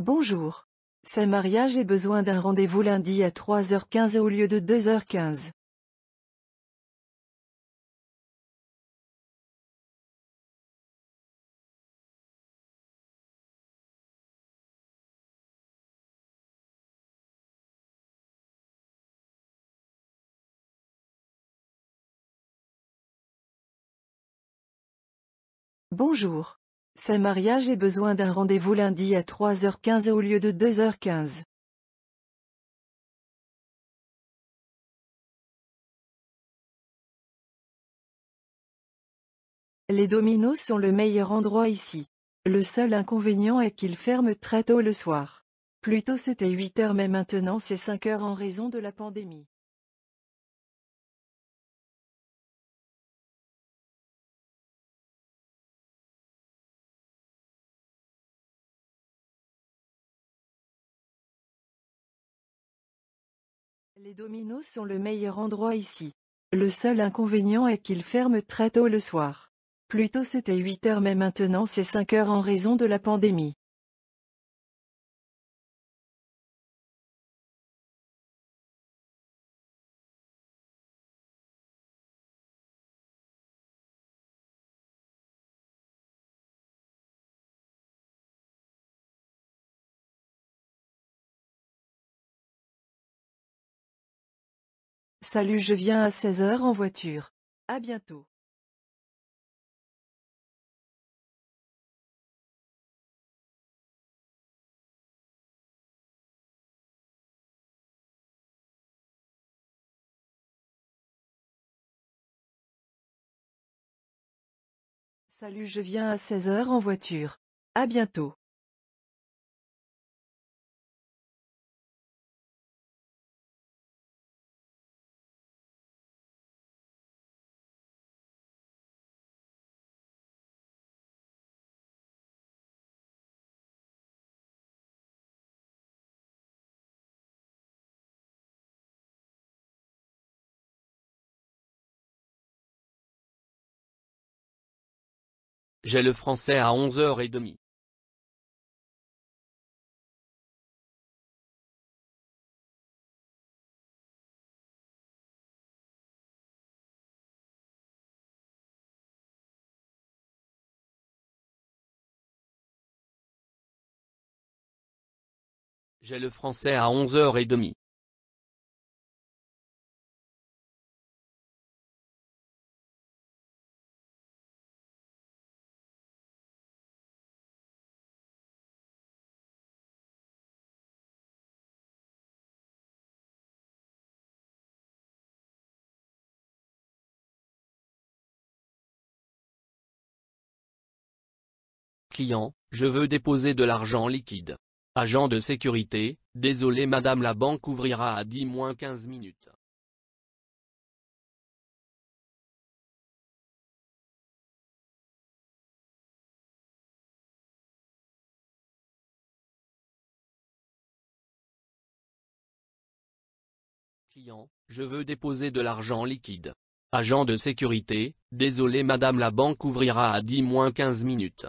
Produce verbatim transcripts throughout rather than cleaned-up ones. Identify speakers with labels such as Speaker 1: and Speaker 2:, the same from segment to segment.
Speaker 1: Bonjour. C'est Maria, j'ai besoin d'un rendez-vous lundi à trois heures quinze au lieu de deux heures quinze. Bonjour. C'est Maria, j'ai besoin d'un rendez-vous lundi à trois heures quinze au lieu de deux heures quinze. Les Dominos sont le meilleur endroit ici. Le seul inconvénient est qu'ils ferment très tôt le soir. Plus tôt c'était huit heures mais maintenant c'est cinq heures en raison de la pandémie. Les Dominos sont le meilleur endroit ici. Le seul inconvénient est qu'ils ferment très tôt le soir. Plus tôt c'était huit heures mais maintenant c'est cinq heures en raison de la pandémie. Salut, je viens à seize heures en voiture. À bientôt. Salut, je viens à seize heures en voiture. À bientôt.
Speaker 2: J'ai le français à onze heures trente. J'ai le français à onze heures trente. Client, je veux déposer de l'argent liquide. Agent de sécurité, désolé madame, la banque ouvrira à dix moins quinze minutes. Client, je veux déposer de l'argent liquide. Agent de sécurité, désolé madame, la banque ouvrira à dix moins quinze minutes.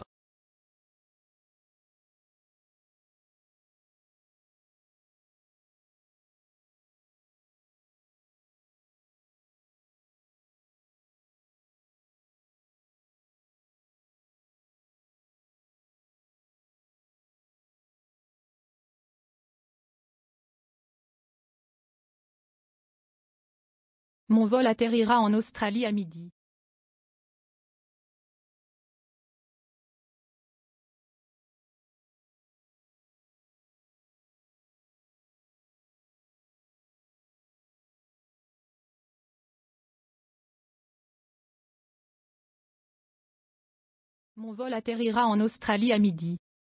Speaker 3: Mon vol atterrira en Australie à midi. Mon vol atterrira en Australie à midi.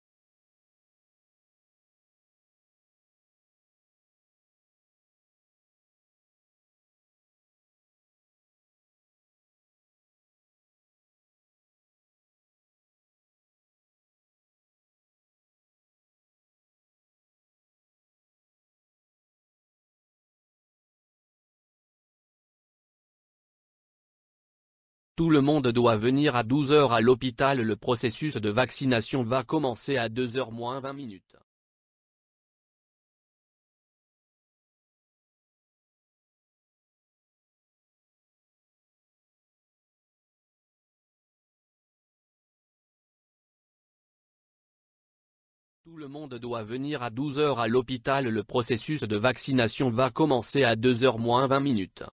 Speaker 2: Tout le monde doit venir à douze heures à l'hôpital. Le processus de vaccination va commencer à deux heures moins vingt minutes. Tout le monde doit venir à douze heures à l'hôpital. Le processus de vaccination va commencer à deux heures moins vingt minutes.